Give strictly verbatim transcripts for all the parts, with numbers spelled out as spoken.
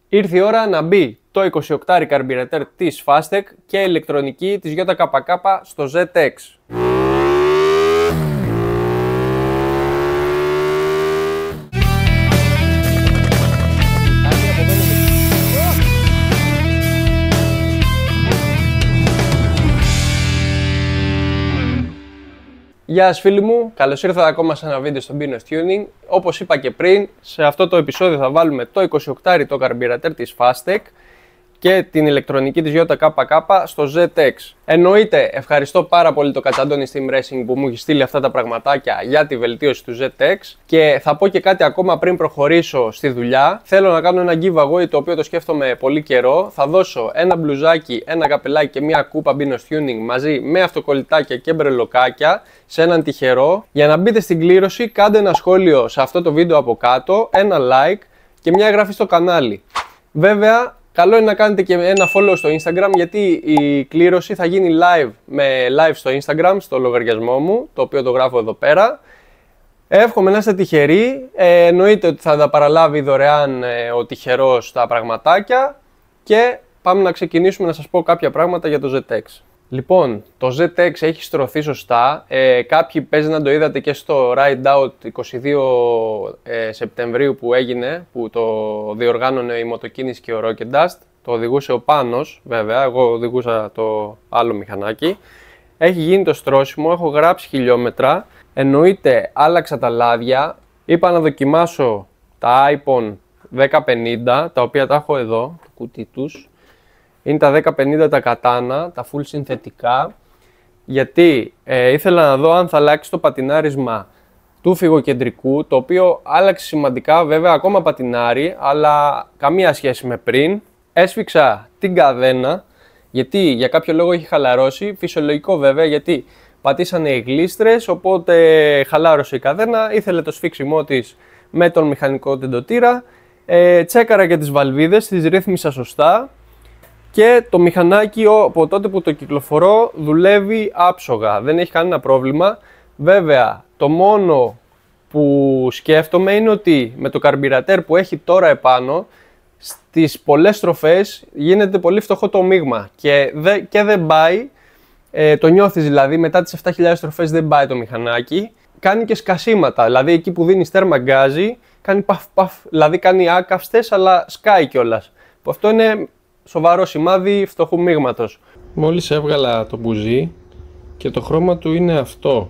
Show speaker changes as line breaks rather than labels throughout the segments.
Ήρθε η ώρα να μπει το εικοσιοκτάρι καρμπιρατέρ της Fastec και ηλεκτρονική της γιου έι κέι κέι στο ζετ εξ. Γεια σας φίλοι μου, καλώς ήρθατε ακόμα σε ένα βίντεο στο Binos Tuning. Όπως είπα και πριν, σε αυτό το επεισόδιο θα βάλουμε το εικοσιοκτάρι το καρμπιρατέρ της Fastec και την ηλεκτρονική της γιου έι κέι κέι στο ζετ εξ. Εννοείται, ευχαριστώ πάρα πολύ το Κατσαντώνη Steam Racing που μου έχει στείλει αυτά τα πραγματάκια για τη βελτίωση του ζετ εξ. Και θα πω και κάτι ακόμα πριν προχωρήσω στη δουλειά. Θέλω να κάνω ένα giveaway το οποίο το σκέφτομαι πολύ καιρό. Θα δώσω ένα μπλουζάκι, ένα καπελάκι και μια κούπα Binos Tuning μαζί με αυτοκολλητάκια και μπρελοκάκια σε έναν τυχερό. Για να μπείτε στην κλήρωση, κάντε ένα σχόλιο σε αυτό το βίντεο από κάτω, ένα like και μια εγγραφή στο κανάλι. Βέβαια, καλό είναι να κάνετε και ένα follow στο Instagram, γιατί η κλήρωση θα γίνει live με live στο Instagram, στο λογαριασμό μου, το οποίο το γράφω εδώ πέρα. Εύχομαι να είστε τυχεροί, ε, εννοείται ότι θα τα παραλάβει δωρεάν ε, ο τυχερός τα πραγματάκια και πάμε να ξεκινήσουμε να σας πω κάποια πράγματα για το ζετ εξ. Λοιπόν, το ζετ εξ έχει στρωθεί σωστά, ε, κάποιοι παίζει να το είδατε και στο Ride Out είκοσι δύο ε, Σεπτεμβρίου που έγινε, που το διοργάνωνε η Μοτοκίνηση και ο Rocket Dust, το οδηγούσε ο Πάνος βέβαια, εγώ οδηγούσα το άλλο μηχανάκι. Έχει γίνει το στρώσιμο, έχω γράψει χιλιόμετρα, εννοείται άλλαξα τα λάδια, είπα να δοκιμάσω τα Ipon δέκα πενήντα, τα οποία τα έχω εδώ, το κουτί τους. Είναι τα δέκα πενήντα τα κατάνα, τα full συνθετικά, γιατί ε, ήθελα να δω αν θα αλλάξει το πατινάρισμα του φυγοκεντρικού, το οποίο άλλαξε σημαντικά, βέβαια ακόμα πατινάρει, αλλά καμία σχέση με πριν. Έσφιξα την καδένα, γιατί για κάποιο λόγο έχει χαλαρώσει, φυσιολογικό βέβαια, γιατί πατήσανε οι γλίστρες, οπότε χαλάρωσε η καδένα, ήθελε το σφίξιμό της με τον μηχανικό τεντοτήρα, ε, τσέκαρα και τις βαλβίδες, τις ρύθμισα σωστά. Και το μηχανάκι από τότε που το κυκλοφορώ δουλεύει άψογα, δεν έχει κανένα πρόβλημα. Βέβαια, το μόνο που σκέφτομαι είναι ότι με το καρμπιρατέρ που έχει τώρα επάνω, στις πολλές στροφές γίνεται πολύ φτωχό το μείγμα και, δε, και δεν πάει, ε, το νιώθεις δηλαδή, μετά τις επτά χιλιάδες στροφές δεν πάει το μηχανάκι. Κάνει και σκασίματα, δηλαδή εκεί που δίνει τέρμα γκάζι, κάνει παφ παφ, δηλαδή κάνει άκαυστες αλλά σκάει κιόλας. Αυτό είναι σοβαρό σημάδι φτωχού μείγματος. Μόλις έβγαλα το μπουζί και το χρώμα του είναι αυτό.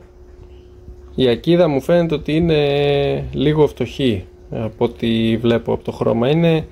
Η ακίδα μου φαίνεται ότι είναι λίγο φτωχή από ό,τι βλέπω από το χρώμα. Είναι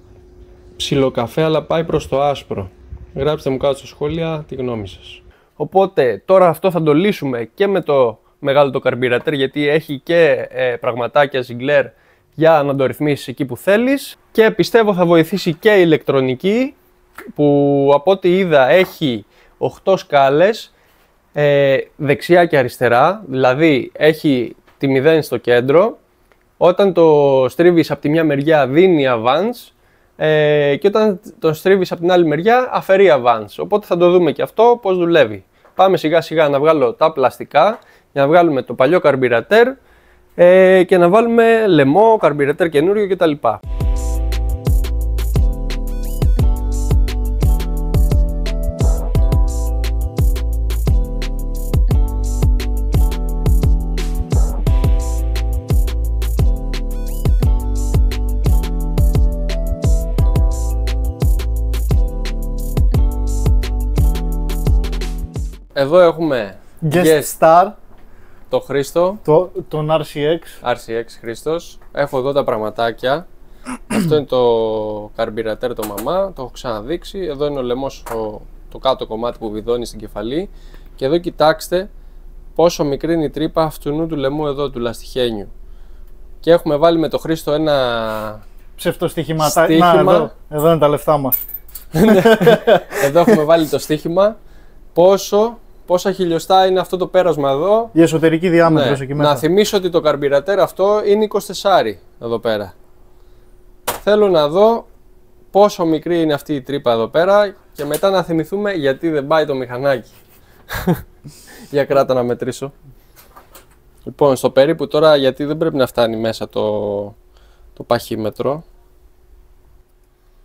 ψιλοκαφέ αλλά πάει προς το άσπρο. Γράψτε μου κάτω στα σχόλια τη γνώμη σας. Οπότε τώρα αυτό θα το λύσουμε και με το μεγάλο το καρμπιρατέρ, γιατί έχει και ε, πραγματάκια ζιγκλέρ για να το ρυθμίσεις εκεί που θέλεις, και πιστεύω θα βοηθήσει και η ηλεκτρονική που από ό,τι είδα έχει οκτώ σκάλες ε, δεξιά και αριστερά, δηλαδή έχει τη μηδέν στο κέντρο, όταν το στρίβεις από τη μια μεριά δίνει avance ε, και όταν το στρίβεις από την άλλη μεριά αφαιρεί avance, οπότε θα το δούμε και αυτό πώς δουλεύει. Πάμε σιγά σιγά να βγάλω τα πλαστικά για να βγάλουμε το παλιό καρμπιρατέρ Ε, και να βάλουμε λαιμό, καρμπιρατέρ καινούριο κτλ. Εδώ έχουμε
Guest, guest Star,
το Χρήστο,
το, τον αρ σι εξ.
αρ σι εξ Χρήστος. Έχω εδώ τα πραγματάκια. Αυτό είναι το καρμπιρατέρ το μαμά, το έχω ξαναδείξει. Εδώ είναι ο λαιμός, το, το κάτω κομμάτι που βιδώνει στην κεφαλή. Και εδώ κοιτάξτε πόσο μικρή είναι η τρύπα αυτού του λαιμού εδώ, του λαστιχένιου. Και έχουμε βάλει με το Χρήστο ένα
ψευτοστοιχηματάκι. Να, εδώ, εδώ είναι τα λεφτά μας.
Εδώ έχουμε βάλει το στοίχημα. Πόσο Πόσα χιλιοστά είναι αυτό το πέρασμα εδώ.
Η εσωτερική διάμετρος, ναι, εκεί μέσα.
Να θυμίσω ότι το καρμπιρατέρ αυτό είναι είκοσι τέσσερα εδώ πέρα. Θέλω να δω πόσο μικρή είναι αυτή η τρύπα εδώ πέρα και μετά να θυμηθούμε γιατί δεν πάει το μηχανάκι. Για κράτα να μετρήσω. Λοιπόν, στο περίπου τώρα, γιατί δεν πρέπει να φτάνει μέσα το, το παχύμετρο.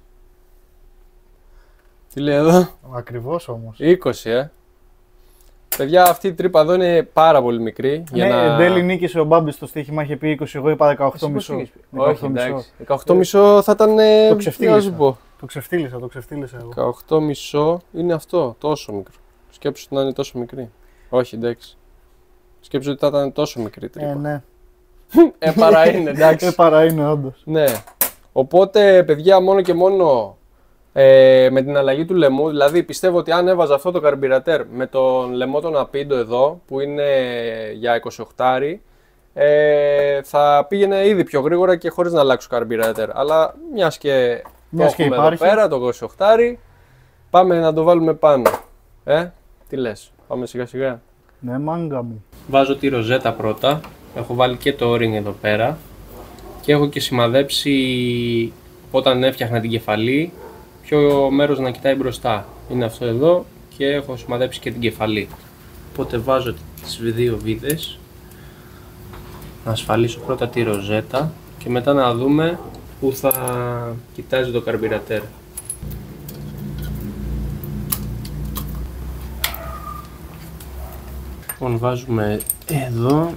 Τι λέει εδώ?
Ακριβώς όμως.
είκοσι, ε. Παιδιά, αυτή η τρύπα εδώ είναι πάρα πολύ μικρή.
Ναι,
για να...
εν τέλει νίκησε ο Μπάμπης στο στοίχημα, είχε πει είκοσι, εγώ είπα δεκαοκτώ κόμμα πέντε.
Όχι, εντάξει. δεκαοκτώ κόμμα πέντε θα ήταν.
Το ξεφτύλισα.
πω.
Το ξεφτύλισα, το ξεφτύλισα εγώ.
δεκαοκτώ κόμμα πέντε είναι αυτό, τόσο μικρό. Σκέψου ότι να είναι τόσο μικρή. Όχι, εντάξει. Σκέψου ότι θα ήταν τόσο μικρή τρύπα.
Ε, ναι.
ε, παρά είναι, εντάξει.
Ε, παρά είναι, όντως.
Ναι. Οπότε, παιδιά, μόνο και μόνο ε, με την αλλαγή του λαιμού, δηλαδή πιστεύω ότι αν έβαζα αυτό το καρμπιρατέρ με τον λαιμό τον Απίντο εδώ, που είναι για είκοσι οκτώ, ε, θα πήγαινε ήδη πιο γρήγορα και χωρίς να αλλάξω καρμπιρατέρ. Αλλά μιας και
Μιας
το
και
έχουμε
υπάρχει.
εδώ πέρα, το είκοσι οκτώ, πάμε να το βάλουμε πάνω. Ε, τι λες, πάμε σιγά σιγά.
Ναι, μάγκα μου.
Βάζω τη ροζέτα πρώτα, έχω βάλει και το o-ring εδώ πέρα και έχω και σημαδέψει όταν έφτιαχνα την κεφαλή ποιο μέρος να κοιτάει μπροστά. Είναι αυτό εδώ και έχω σημαδέψει και την κεφαλή. Οπότε βάζω τις δύο βίδες, να ασφαλίσω πρώτα τη ροζέτα και μετά να δούμε που θα κοιτάζει το καρμπιρατέρ. Λοιπόν, βάζουμε εδώ.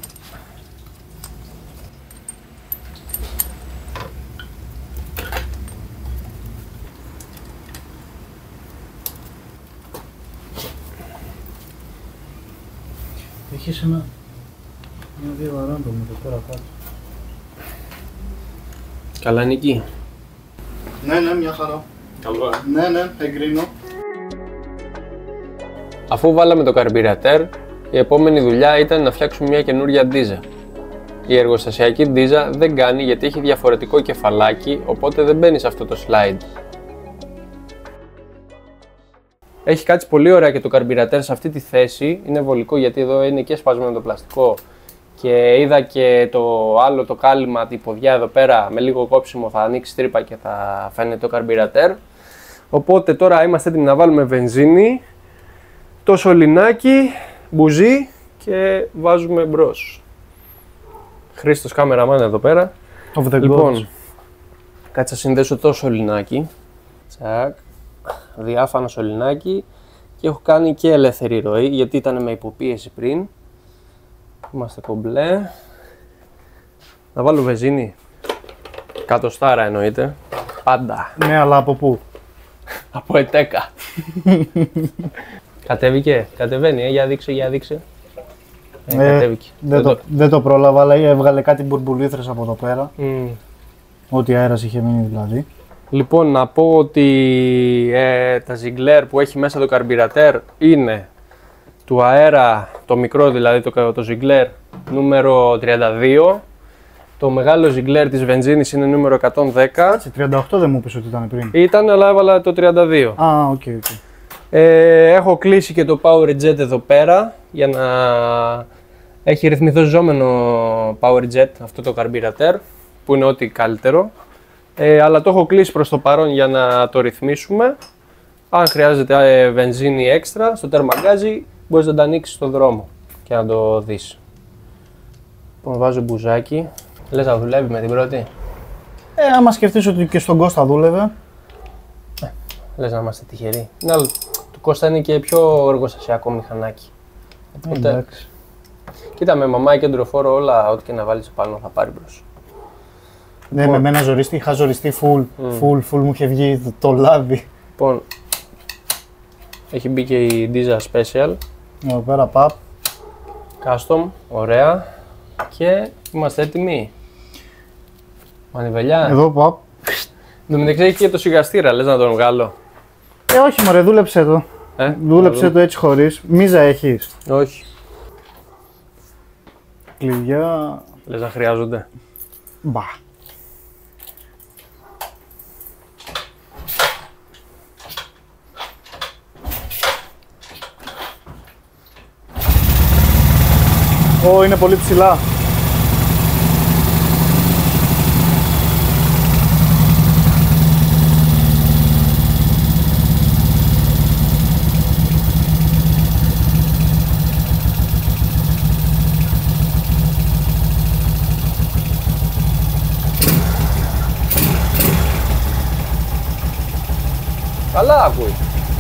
Έχεις ένα... μια δύο ράντομ εδώ πέρα κάτω.
Καλά είναι εκεί.
Ναι, ναι, μια χαρά.
Καλό, ε.
Ναι, ναι, εγκρίνω.
Αφού βάλαμε το καρμπιρατέρ, η επόμενη δουλειά ήταν να φτιάξουμε μια καινούρια ντίζα. Η εργοστασιακή ντίζα δεν κάνει γιατί έχει διαφορετικό κεφαλάκι, οπότε δεν μπαίνει σε αυτό το slide. Έχει κάτσει πολύ ωραία και το καρμπιρατέρ σε αυτή τη θέση, είναι βολικό γιατί εδώ είναι και σπασμένο το πλαστικό και είδα και το άλλο το κάλυμα, τη ποδιά εδώ πέρα με λίγο κόψιμο θα ανοίξει τρύπα και θα φαίνεται το καρμπιρατέρ. Οπότε τώρα είμαστε έτοιμοι να βάλουμε βενζίνη, το σωληνάκι, μπουζί και βάζουμε μπρος. Χρήστος κάμεραμάν εδώ πέρα.
Of the
Λοιπόν,
gods.
κάτσε να συνδέσω το σωληνάκι. Τσακ. Διάφανο σωληνάκι και έχω κάνει και ελεύθερη ροή γιατί ήταν με υποπίεση πριν. Είμαστε κομπλέ. Να βάλω βενζίνη. Κατοστάρα εννοείται. Πάντα.
Ναι, αλλά από πού?
Από ετέκα. Κατέβηκε, κατεβαίνει, ε, για δείξε, για δείξε. Ε,
Ε,
κατέβηκε.
δεν, το, δεν το πρόλαβα, αλλά έβγαλε κάτι μπουρμπουλήθρες από εδώ πέρα.
Mm.
Ό,τι αέρας είχε μείνει δηλαδή.
Λοιπόν, να πω ότι ε, τα ζιγκλέρ που έχει μέσα το καρμπιρατέρ είναι του αέρα, το μικρό δηλαδή, το, το ζιγκλέρ νούμερο τριάντα δύο. Το μεγάλο ζιγκλέρ της βενζίνης είναι νούμερο εκατόν δέκα.
Σε τριάντα οκτώ δεν μου είπες ότι ήταν πριν.
Ήταν, αλλά έβαλα το τριάντα δύο.
Α, οκ, okay, οκ. Okay.
Ε, έχω κλείσει και το Power Jet εδώ πέρα για να έχει ρυθμιζόμενο Power Jet αυτό το καρμπιρατέρ που είναι ό,τι καλύτερο. Ε, αλλά το έχω κλείσει προς το παρόν για να το ρυθμίσουμε. Αν χρειάζεται ε, βενζίνη έξτρα στο τερμαγκάζι μπορείς να τα ανοίξεις στον δρόμο και να το δεις. Λοιπόν, βάζω μπουζάκι. Λες να δουλεύει με την πρώτη?
Ε, άμα σκεφτείς ότι και στον Κώστα δούλευε.
Ε, λες να είμαστε τυχεροί. Ναι, αλλά του Κώστα είναι και πιο εργοστασιακό μηχανάκι. Οπότε,
εντάξει.
Κοίτα, με μαμά και εντροφόρο όλα, ό,τι και να βάλεις πάνω θα πάρει μπρος.
Ναι, με μένα ζοριστή, είχα ζοριστεί full,
Mm.
full, full, μου είχε βγει το, το λάδι.
Λοιπόν, έχει μπει και η Diza Special,
Εδώ πέρα, παπ.
custom, ωραία και είμαστε έτοιμοι. Μανιβελιά.
Εδώ, παπ.
Εν τω μεταξύ έχει και το σιγαστήρα, λες να τον βγάλω?
Ε, όχι μωρέ, δούλεψε το.
Ε,
Δούλεψε το έτσι χωρίς. Μίζα έχεις.
Όχι.
Κλειδιά.
Λες να χρειάζονται?
Μπα. Ω, είναι πολύ ψηλά.
Καλά ακούει.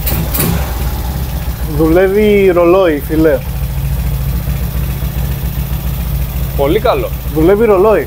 Δουλεύει ρολόι, φιλέ.
Πολύ καλό.
Δουλεύει ρολόι.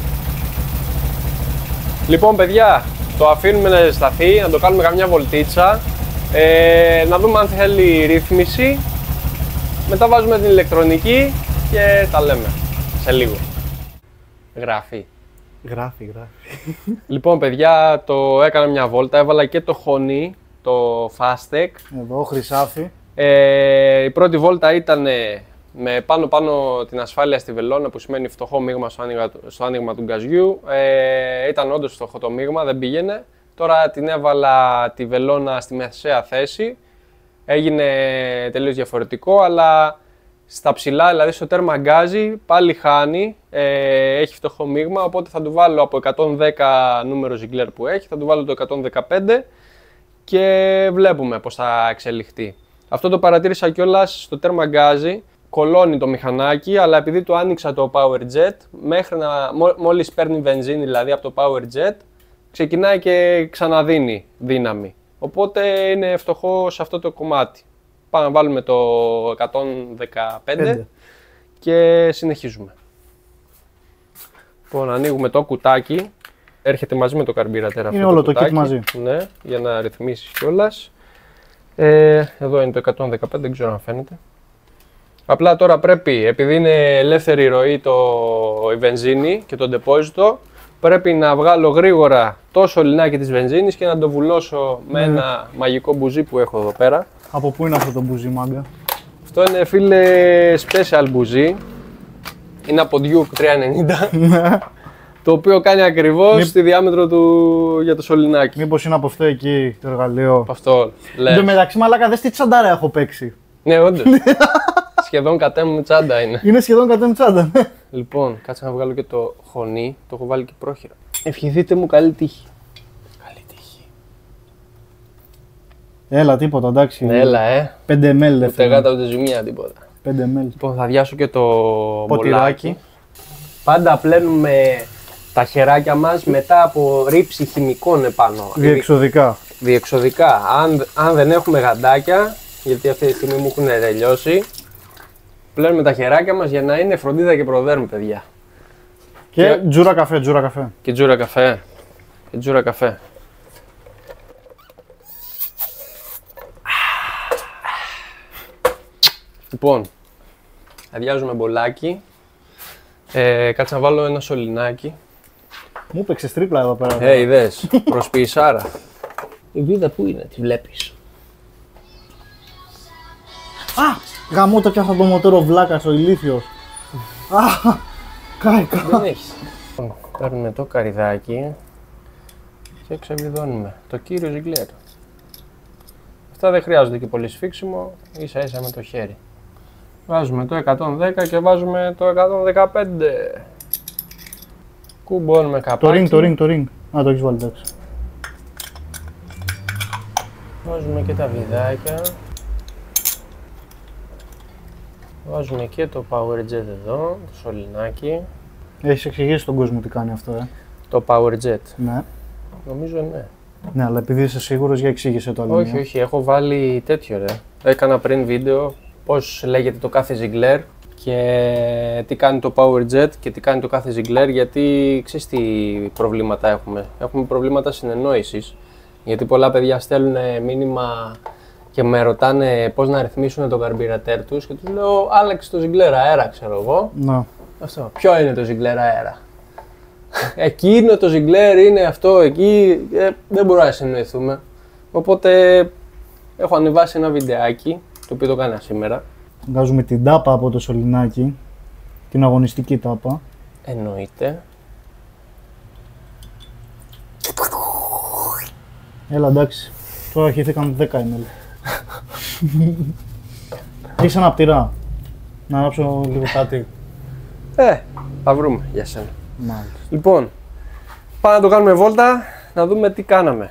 Λοιπόν, παιδιά, το αφήνουμε να ζεσταθεί, να το κάνουμε καμιά βολτίτσα. Ε, να δούμε αν θέλει ρύθμιση. Μετά βάζουμε την ηλεκτρονική και τα λέμε σε λίγο. Γράφει.
Γράφει, γράφει.
Λοιπόν, παιδιά, το έκανα μια βόλτα, έβαλα και το χωνί, το Fastec.
Εδώ, χρυσάφι.
Ε, η πρώτη βόλτα ήταν με πάνω πάνω την ασφάλεια στη βελόνα, που σημαίνει φτωχό μείγμα στο άνοιγμα, στο άνοιγμα του γκαζιού. Ε, ήταν όντως φτωχό το μείγμα, δεν πήγαινε. Τώρα την έβαλα τη βελόνα στη μεσαία θέση. Έγινε τελείως διαφορετικό, αλλά στα ψηλά, δηλαδή στο τέρμα γκάζι, πάλι χάνει, ε, έχει φτωχό μείγμα, οπότε θα του βάλω από εκατόν δέκα νούμερο Ziegler που έχει, θα του βάλω το εκατόν δεκαπέντε και βλέπουμε πώς θα εξελιχθεί. Αυτό το παρατήρησα κιόλας στο τέρμα γκάζι, κολώνει το μηχανάκι, αλλά επειδή το άνοιξα το Power Jet, μέχρι να, μόλις παίρνει βενζίνη δηλαδή από το Power Jet, ξεκινάει και ξαναδίνει δύναμη. Οπότε είναι φτωχό σε αυτό το κομμάτι. Πάμε να βάλουμε το εκατόν δεκαπέντε Πέντε. Και συνεχίζουμε. Λοιπόν, ανοίγουμε το κουτάκι. Έρχεται μαζί με το καρμπυρατέρ αυτό.
Είναι όλο
το,
το kit μαζί.
Ναι, για να ρυθμίσεις κιόλας. Ε, εδώ είναι το εκατόν δεκαπέντε, δεν ξέρω αν φαίνεται. Απλά τώρα πρέπει, επειδή είναι ελεύθερη ροή το, η βενζίνη και το ντεπόζιτο, πρέπει να βγάλω γρήγορα το σωληνάκι της βενζίνης και να το βουλώσω με mm. ένα μαγικό μπουζί που έχω εδώ πέρα.
Από πού είναι αυτό το μπουζί, μάγκα?
Αυτό είναι, φίλε, special μπουζί. Είναι από Duke τριακόσια ενενήντα. Το οποίο κάνει ακριβώς Μη... τη διάμετρο του για το σωληνάκι.
Μήπως είναι από αυτό εκεί το εργαλείο?
Από αυτό, λες.
Εν τω μεταξύ, μαλάκα, δες τι τσαντάρα έχω παίξει.
Ναι, όντως. Σχεδόν κατέ μου τσάντα είναι.
Είναι σχεδόν κατέ μου τσάντα.
Λοιπόν, κάτσε να βγάλω και το χωνί. Το έχω βάλει και πρόχειρα. Ευχηθείτε μου καλή τύχη. Καλή τύχη.
Έλα, τίποτα, εντάξει.
Ναι, έλα, ε.
πέντε μιλιλίτρα.
Ούτε γάτα, ούτε ζημία, τίποτα.
πέντε μιλιλίτρα.
Λοιπόν, θα διάσω και το
ποτηράκι.
μπολάκι. Πάντα πλένουμε τα χεράκια μας μετά από ρήψη χημικών επάνω.
Διεξοδικά.
Διεξοδικά. Αν, αν δεν έχουμε γαντάκια, γιατί αυτή τη στιγμή μου έχουν τελειώσει, πλένουμε τα χεράκια μας για να είναι φροντίδα και προδέρμ, παιδιά.
Και, και τζούρα καφέ, τζούρα καφέ.
Και τζούρα καφέ. Και τζούρα καφέ. Λοιπόν, αδειάζουμε μπολάκι. Ε, κάτσε να βάλω ένα σωληνάκι.
Μου έπαιξες τρίπλα εδώ πέρα.
Ε, είδες, προσποιησάρα. Η βίδα πού είναι, τη βλέπεις?
Α! Γαμώ το πιάσα το μοτόρο βλάκας ο ηλίθιος. Α! Κάηκα.
Δεν έχεις. Παίρνουμε το καρυδάκι και ξεβιδώνουμε το κύριο Ziegler. Αυτά δεν χρειάζονται και πολύ σφίξιμο, ίσα ίσα με το χέρι. Βάζουμε το εκατόν δέκα και βάζουμε το εκατόν δεκαπέντε. Κουμπώνουμε καπάκι.
Το ring, το ring, το ring. Α, το έχεις βάλει, εντάξει.
Βάζουμε και τα βιδάκια. Βάζουμε και το Power Jet εδώ, το σωληνάκι.
Έχεις εξηγήσει στον κόσμο τι κάνει αυτό, ε.
Το Power Jet.
Ναι.
Νομίζω ναι.
Ναι, αλλά επειδή είσαι σίγουρος, για εξήγησε το άλλο.
Όχι, όχι, έχω βάλει τέτοιο, ρε. Έκανα πριν βίντεο πώς λέγεται το κάθε Ziegler και τι κάνει το Power Jet και τι κάνει το κάθε Ziegler, γιατί ξέρεις τι προβλήματα έχουμε. Έχουμε προβλήματα συνεννόησης, γιατί πολλά παιδιά στέλνουν μήνυμα και με ρωτάνε πώς να ρυθμίσουν το καρμπυρατέρ τους και τους λέω άλλαξε το Ziegler αέρα, ξέρω εγώ.
Ναι.
Αυτό. Ποιο είναι το Ziegler αέρα? Εκεί είναι το Ziegler, είναι αυτό, εκεί ε, δεν μπορούμε να συνεννοηθούμε. Οπότε έχω ανεβάσει ένα βιντεάκι, το οποίο το κάνα σήμερα.
Βγάζουμε την τάπα από το σωληνάκι, την αγωνιστική τάπα.
Εννοείται.
Έλα, εντάξει, τώρα αρχίθηκαν δέκα μιλιλίτρα. Έχεις αναπτυρά. Να ανάψω λίγο κάτι.
Ε, θα βρούμε για σένα.
Μάλιστα.
Λοιπόν, πάμε να το κάνουμε βόλτα, να δούμε τι κάναμε.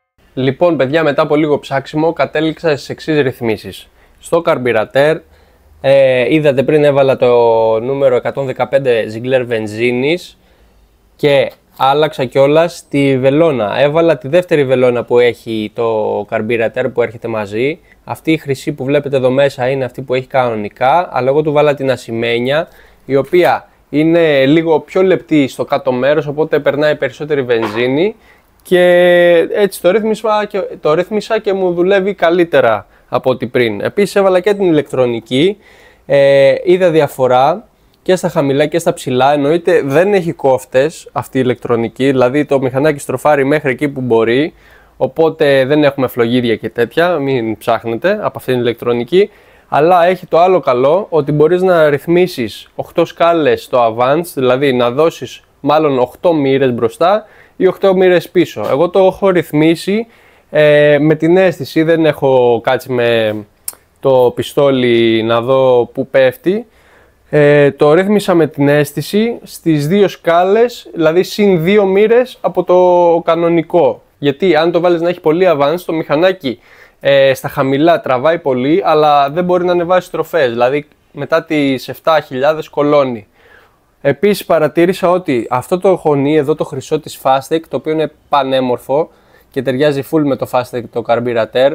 Λοιπόν, παιδιά, μετά από λίγο ψάξιμο κατέληξα στις εξής ρυθμίσεις. Στο καρμπυρατέρ Ε, είδατε πριν έβαλα το νούμερο εκατόν δεκαπέντε Ziegler βενζίνης και άλλαξα κιόλας τη βελόνα. Έβαλα τη δεύτερη βελόνα που έχει το καρμπιρατέρ που έρχεται μαζί. Αυτή η χρυσή που βλέπετε εδώ μέσα είναι αυτή που έχει κανονικά, αλλά εγώ του βάλα την ασημένια, η οποία είναι λίγο πιο λεπτή στο κάτω μέρος, οπότε περνάει περισσότερη βενζίνη και έτσι το ρύθμισα και, το ρύθμισα και μου δουλεύει καλύτερα από ό,τι πριν. Επίσης έβαλα και την ηλεκτρονική, ε, είδα διαφορά και στα χαμηλά και στα ψηλά, εννοείται δεν έχει κόφτες αυτή η ηλεκτρονική, δηλαδή το μηχανάκι στροφάρει μέχρι εκεί που μπορεί, οπότε δεν έχουμε φλογίδια και τέτοια, μην ψάχνετε από αυτήν την ηλεκτρονική. Αλλά έχει το άλλο καλό ότι μπορείς να ρυθμίσεις οκτώ σκάλες στο Advanced, δηλαδή να δώσεις μάλλον οκτώ μοίρες μπροστά ή οκτώ μοίρες πίσω. Εγώ το έχω ρυθμίσει ε, με την αίσθηση, δεν έχω κάτσει με το πιστόλι να δω που πέφτει. Ε, το ρύθμισα με την αίσθηση στις δύο σκάλες, δηλαδή συν δύο μοίρες από το κανονικό. Γιατί αν το βάλεις να έχει πολύ Advanced, το μηχανάκι Ε, στα χαμηλά τραβάει πολύ, αλλά δεν μπορεί να ανεβάσει στροφές, δηλαδή μετά τις επτά χιλιάδες κολώνει. Επίσης παρατήρησα ότι αυτό το χωνί εδώ, το χρυσό της Fastec, το οποίο είναι πανέμορφο και ταιριάζει full με το Fastec το καρμπιρατέρ,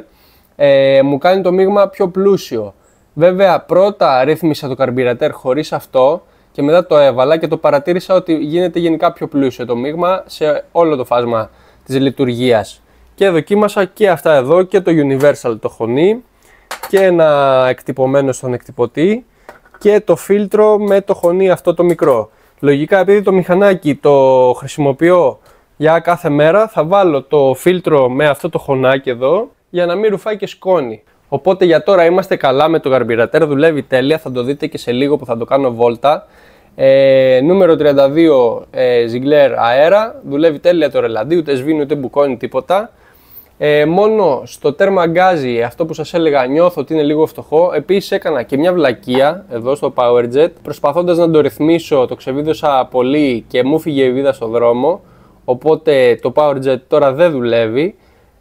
ε, μου κάνει το μείγμα πιο πλούσιο. Βέβαια πρώτα ρύθμισα το καρμπιρατέρ χωρίς αυτό και μετά το έβαλα και το παρατήρησα ότι γίνεται γενικά πιο πλούσιο το μείγμα σε όλο το φάσμα της λειτουργίας. Και δοκίμασα και αυτά εδώ και το Universal το χωνί και ένα εκτυπωμένο στον εκτυπωτή και το φίλτρο με το χωνί αυτό το μικρό. Λογικά επειδή το μηχανάκι το χρησιμοποιώ για κάθε μέρα, θα βάλω το φίλτρο με αυτό το χωνάκι εδώ για να μην ρουφάει και σκόνη. Οπότε για τώρα είμαστε καλά με το καρμπιρατέρ, δουλεύει τέλεια, θα το δείτε και σε λίγο που θα το κάνω βόλτα. Ε, νούμερο τριάντα δύο ε, Ziegler αέρα, δουλεύει τέλεια το ρελαντί, ούτε σβήνει ούτε μπουκώνει τίποτα. Ε, μόνο στο τέρμα γκάζι, αυτό που σας έλεγα, νιώθω ότι είναι λίγο φτωχό. Επίσης έκανα και μια βλακεία εδώ στο PowerJet, προσπαθώντας να το ρυθμίσω, το ξεβίδωσα πολύ και μου φύγε η βίδα στο δρόμο, οπότε το PowerJet τώρα δεν δουλεύει,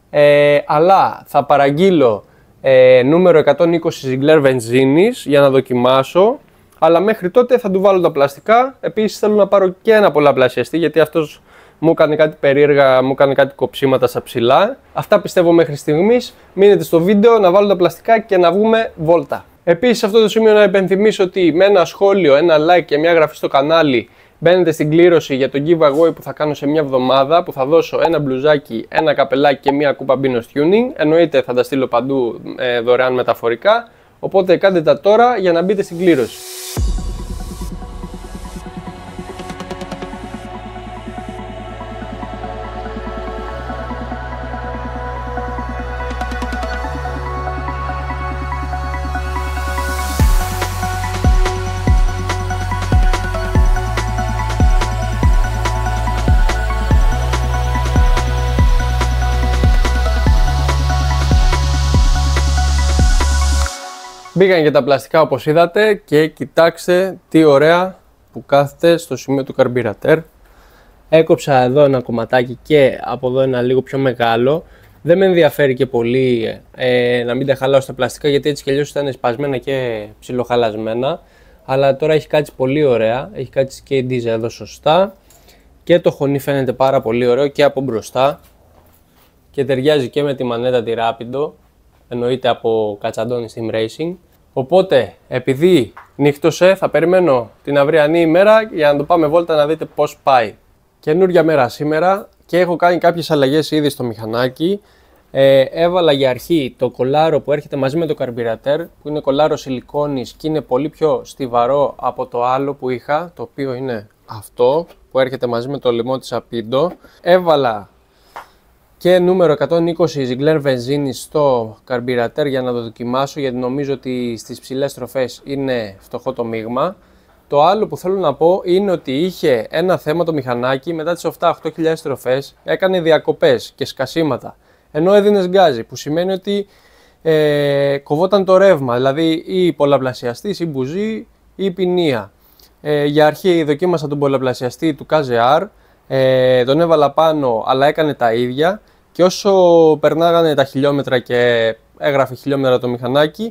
ε, αλλά θα παραγγείλω ε, νούμερο εκατόν είκοσι Ziegler βενζίνης για να δοκιμάσω, αλλά μέχρι τότε θα του βάλω τα πλαστικά. Επίσης θέλω να πάρω και ένα πολλαπλασιαστή, γιατί αυτός μου έκανε κάτι περίεργα, μου έκανε κάτι κοψίματα στα ψηλά. Αυτά πιστεύω μέχρι στιγμής. Μείνετε στο βίντεο να βάλω τα πλαστικά και να βγούμε βόλτα. Επίσης σε αυτό το σημείο να υπενθυμίσω ότι με ένα σχόλιο, ένα like και μια εγγραφή στο κανάλι μπαίνετε στην κλήρωση για το giveaway που θα κάνω σε μια εβδομάδα, που θα δώσω ένα μπλουζάκι, ένα καπελάκι και μια κούπα Binos Tuning. Εννοείται θα τα στείλω παντού ε, δωρεάν μεταφορικά. Οπότε κάντε τα τώρα για να μπείτε στην κλήρωση. Μπήκαν και τα πλαστικά όπως είδατε και κοιτάξτε τι ωραία που κάθεται στο σημείο του καρμπιρατέρ. Έκοψα εδώ ένα κομματάκι και από εδώ ένα λίγο πιο μεγάλο. Δεν με ενδιαφέρει και πολύ ε, να μην τα χαλάω στα πλαστικά, γιατί έτσι κι αλλιώς ήταν σπασμένα και ψιλοχαλασμένα. Αλλά τώρα έχει κάτσει πολύ ωραία, έχει κάτσει και η ντίζα εδώ σωστά και το χωνί φαίνεται πάρα πολύ ωραίο και από μπροστά και ταιριάζει και με τη μανέτα τη Rapido, εννοείται από Κατσαντώνη Steam Racing. Οπότε επειδή νύχτωσε θα περιμένω την αυριανή ημέρα για να το πάμε βόλτα να δείτε πώς πάει. Καινούρια μέρα σήμερα και έχω κάνει κάποιες αλλαγές ήδη στο μηχανάκι. Ε, έβαλα για αρχή το κολάρο που έρχεται μαζί με το καρμπιρατέρ, που είναι κολάρο σιλικόνης και είναι πολύ πιο στιβαρό από το άλλο που είχα, το οποίο είναι αυτό που έρχεται μαζί με το λαιμό της Apido. Έβαλα και νούμερο εκατόν είκοσι Ziegler βενζίνη στο καρμπιρατέρ για να το δοκιμάσω, γιατί νομίζω ότι στις ψηλές στροφές είναι φτωχό το μείγμα. Το άλλο που θέλω να πω είναι ότι είχε ένα θέμα το μηχανάκι, μετά τις επτά οχτώ χιλιάδες στροφές έκανε διακοπές και σκασίματα, ενώ έδινες γκάζι, που σημαίνει ότι ε, κοβόταν το ρεύμα, δηλαδή ή πολλαπλασιαστής ή μπουζί ή ποινία. Ε, για αρχή δοκίμασα τον πολλαπλασιαστή του κέι ζι αρ, ε, τον έβαλα πάνω αλλά έκανε τα ίδια, και όσο περνάγανε τα χιλιόμετρα και έγραφε χιλιόμετρα το μηχανάκι,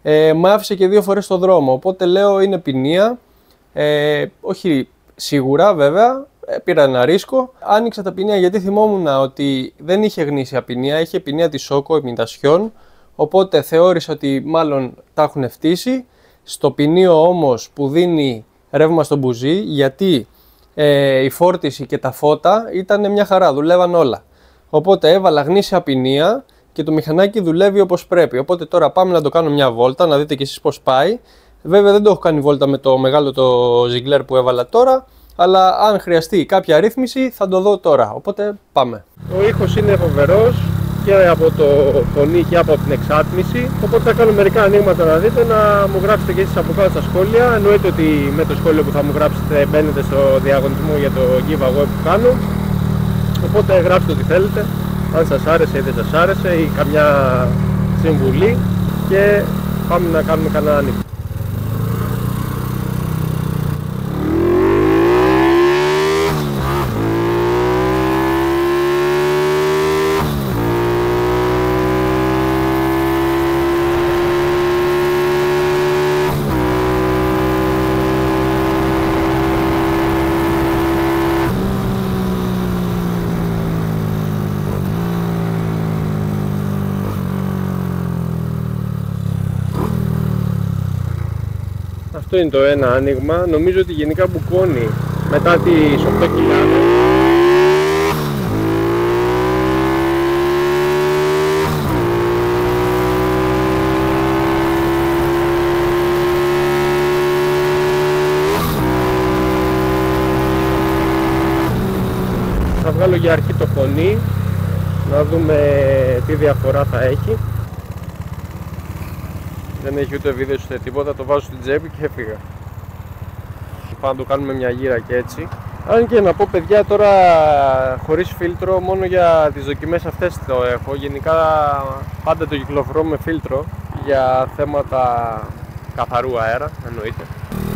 ε, με άφησε και δύο φορές στο δρόμο. Οπότε λέω είναι ποινία. Ε, όχι σίγουρα βέβαια. Ε, πήρα ένα ρίσκο. Άνοιξα τα ποινία γιατί θυμόμουν ότι δεν είχε γνήσια ποινία, είχε ποινία τη Σόκο ημιτασιών. Οπότε θεώρησα ότι μάλλον τα έχουν φτύσει. Στο ποινίο όμως που δίνει ρεύμα στο μπουζί, γιατί ε, η φόρτιση και τα φώτα ήταν μια χαρά, δουλεύαν όλα. Οπότε έβαλα γνήσια ποινία και το μηχανάκι δουλεύει όπως πρέπει. Οπότε τώρα πάμε να το κάνω μια βόλτα, να δείτε κι εσείς πώς πάει. Βέβαια δεν το έχω κάνει βόλτα με το μεγάλο το Ziegler που έβαλα τώρα, αλλά αν χρειαστεί κάποια ρύθμιση θα το δω τώρα. Οπότε πάμε. Ο ήχος είναι φοβερός και από το φωνή και από την εξάτμιση. Οπότε θα κάνω μερικά ανοίγματα να δείτε, να μου γράψετε και εσείς από κάτω στα σχόλια. Εννοείται ότι με το σχόλιο που θα μου γράψετε μπαίνετε στο διαγωνισμό για το giveaway που κάνω. Οπότε γράψτε ό,τι θέλετε, αν σας άρεσε ή δεν σας άρεσε ή καμιά συμβουλή, και πάμε να κάνουμε κανένα άνοιγμα. Αυτό είναι το ένα άνοιγμα. Νομίζω ότι γενικά μπουκώνει μετά τις οκτώ χιλιάδες. Θα βγάλω για αρχή το φωνή, να δούμε τι διαφορά θα έχει. Δεν έχει ούτε βίντεο ούτε τίποτα, το βάζω στην τσέπη και έφυγα. Πάμε να το κάνουμε μια γύρα και έτσι. Αν και να πω παιδιά, τώρα χωρίς φίλτρο, μόνο για τις δοκιμές αυτές το έχω. Γενικά πάντα το κυκλοφορώ με φίλτρο για θέματα καθαρού αέρα, εννοείται.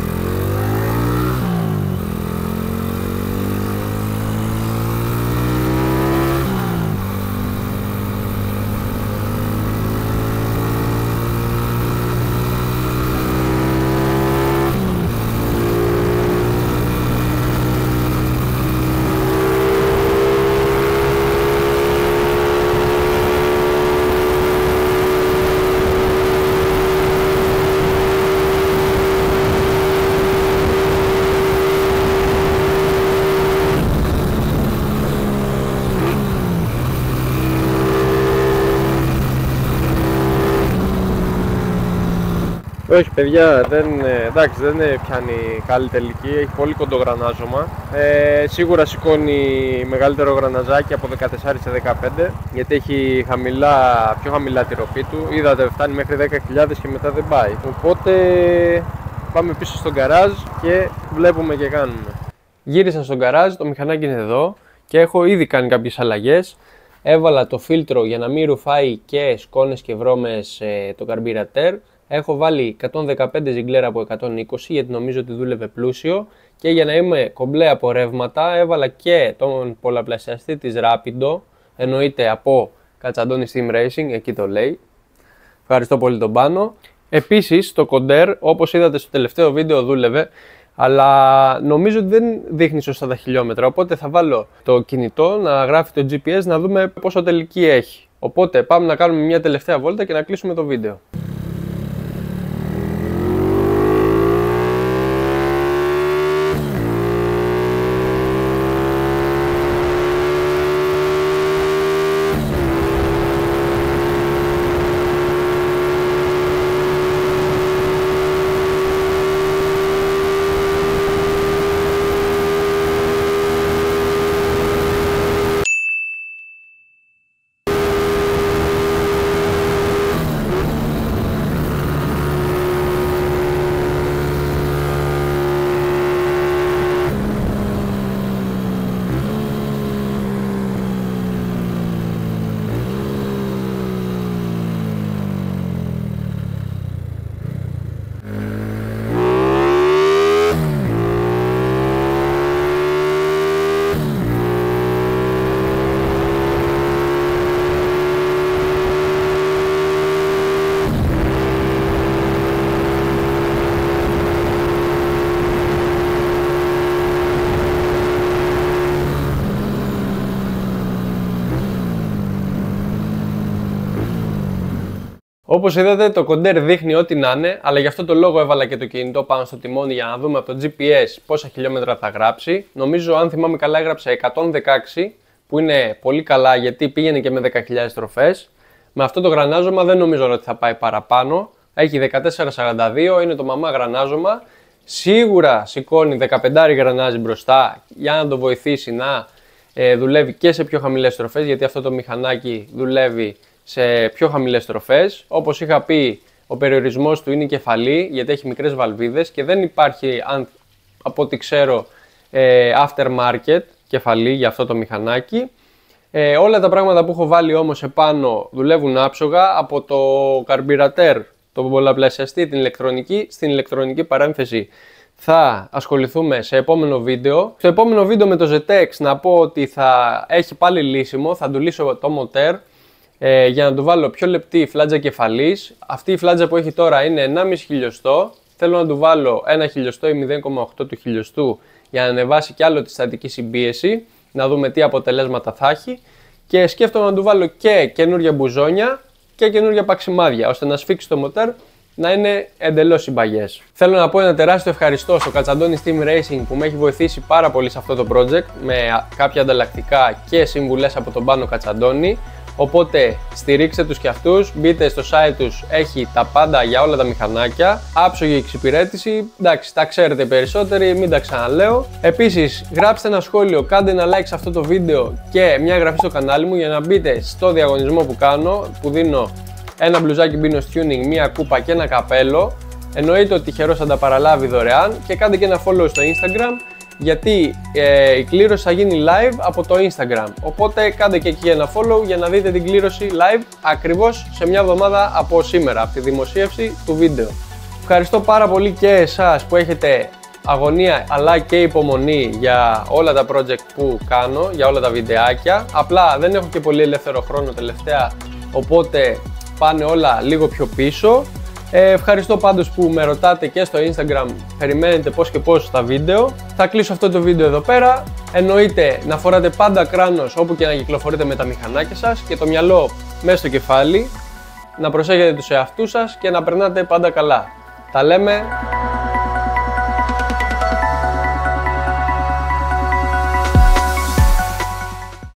Όχι παιδιά, δεν, εντάξει, δεν πιάνει καλή τελική, έχει πολύ κοντό γρανάζωμα. Ε, σίγουρα σηκώνει μεγαλύτερο γραναζάκι από δεκατέσσερα σε δεκαπέντε, γιατί έχει χαμηλά, πιο χαμηλά τη ροπή του. Είδατε, φτάνει μέχρι δέκα χιλιάδες και μετά δεν πάει. Οπότε πάμε πίσω στο γκαράζ και βλέπουμε και κάνουμε. Γύρισα στο γκαράζ, το μηχανάκι είναι εδώ και έχω ήδη κάνει κάποιες αλλαγές. Έβαλα το φίλτρο για να μην ρουφάει και σκόνες και βρώμες ε, το καρμπιρατέρ. Έχω βάλει εκατόν δεκαπέντε Ziegler από εκατόν είκοσι γιατί νομίζω ότι δούλευε πλούσιο, και για να είμαι κομπλέ από ρεύματα έβαλα και τον πολλαπλασιαστή της Rapido, εννοείται από Κατσαντώνη Steam Racing, εκεί το λέει. Ευχαριστώ πολύ τον Πάνο. Επίσης το κοντέρ, όπως είδατε στο τελευταίο βίντεο, δούλευε, αλλά νομίζω ότι δεν δείχνει σωστά τα χιλιόμετρα, οπότε θα βάλω το κινητό να γράφει το τζι πι ες να δούμε πόσο τελική έχει. Οπότε πάμε να κάνουμε μια τελευταία βόλτα και να κλείσουμε το βίντεο. Όπως είδατε, το κοντέρ δείχνει ό,τι να είναι, αλλά γι' αυτό το λόγο έβαλα και το κινητό πάνω στο τιμόνι για να δούμε από το τζι πι ες πόσα χιλιόμετρα θα γράψει. Νομίζω, αν θυμάμαι καλά, έγραψε εκατόν δεκαέξι, που είναι πολύ καλά γιατί πήγαινε και με δέκα χιλιάδες στροφές. Με αυτό το γρανάζωμα δεν νομίζω ότι θα πάει παραπάνω. Έχει δεκατέσσερα σαράντα δύο, είναι το μαμά γρανάζωμα. Σίγουρα σηκώνει δεκαπέντε γρανάζι μπροστά για να το βοηθήσει να ε, δουλεύει και σε πιο χαμηλές στροφές, γιατί αυτό το μηχανάκι δουλεύει σε πιο χαμηλές στροφές. Όπως είχα πει, ο περιορισμός του είναι η κεφαλή, γιατί έχει μικρές βαλβίδες και δεν υπάρχει, αν, από ό,τι ξέρω, ε, aftermarket κεφαλή για αυτό το μηχανάκι. Ε, όλα τα πράγματα που έχω βάλει όμως επάνω δουλεύουν άψογα, από το καρμπιρατέρ, το πολλαπλασιαστή, την ηλεκτρονική. Στην ηλεκτρονική παρένθεση θα ασχοληθούμε σε επόμενο βίντεο. Στο επόμενο βίντεο με το ζετ εξ να πω ότι θα έχει πάλι λύσιμο, θα του λύσω το μοτέρ ε, για να του βάλω πιο λεπτή φλάτζα κεφαλής. Αυτή η φλάτζα που έχει τώρα είναι ενάμιση χιλιοστό. Θέλω να του βάλω ένα χιλιοστό ή μηδέν κόμμα οκτώ του χιλιοστού για να ανεβάσει κι άλλο τη στατική συμπίεση, να δούμε τι αποτελέσματα θα έχει. Και σκέφτομαι να του βάλω και καινούργια μπουζόνια και καινούργια παξιμάδια, ώστε να σφίξει το μοτέρ να είναι εντελώς συμπαγές. Θέλω να πω ένα τεράστιο ευχαριστώ στο Κατσαντώνη Steam Racing που με έχει βοηθήσει πάρα πολύ σε αυτό το project με κάποια ανταλλακτικά και συμβουλές από τον Πάνο Κατσαντώνη. Οπότε στηρίξτε τους και αυτούς, μπείτε στο site τους, έχει τα πάντα για όλα τα μηχανάκια, άψογη εξυπηρέτηση, εντάξει, τα ξέρετε περισσότεροι, μην τα ξαναλέω. Επίσης, γράψτε ένα σχόλιο, κάντε ένα like σε αυτό το βίντεο και μια εγγραφή στο κανάλι μου για να μπείτε στο διαγωνισμό που κάνω, που δίνω ένα μπλουζάκι Binos Tuning, μια κούπα και ένα καπέλο. Εννοείται ότι τυχερός θα τα παραλάβει δωρεάν και κάντε και ένα follow στο Instagram, γιατί ε, η κλήρωση θα γίνει live από το Instagram. Οπότε κάντε και εκεί ένα follow για να δείτε την κλήρωση live ακριβώς σε μια εβδομάδα από σήμερα, από τη δημοσίευση του βίντεο. Ευχαριστώ πάρα πολύ και εσάς που έχετε αγωνία αλλά και υπομονή για όλα τα project που κάνω, για όλα τα βιντεάκια. Απλά δεν έχω και πολύ ελεύθερο χρόνο τελευταία, οπότε πάνε όλα λίγο πιο πίσω. Ε, ευχαριστώ πάντως που με ρωτάτε και στο Instagram, περιμένετε πώς και πώς τα βίντεο. Θα κλείσω αυτό το βίντεο εδώ πέρα. Εννοείται να φοράτε πάντα κράνος όπου και να κυκλοφορείτε με τα μηχανάκια σας και το μυαλό μέσα στο κεφάλι. Να προσέχετε τους εαυτούς σας και να περνάτε πάντα καλά. Τα λέμε.